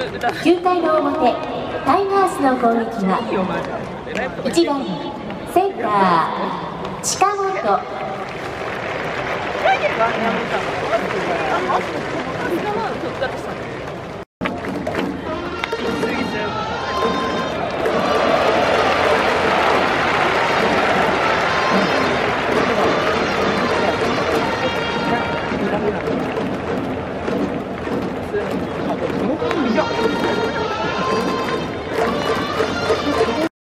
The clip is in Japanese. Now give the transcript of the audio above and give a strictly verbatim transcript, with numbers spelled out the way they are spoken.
きゅうかいの表、タイガースの攻撃はいちばんセンター近本。 やめた。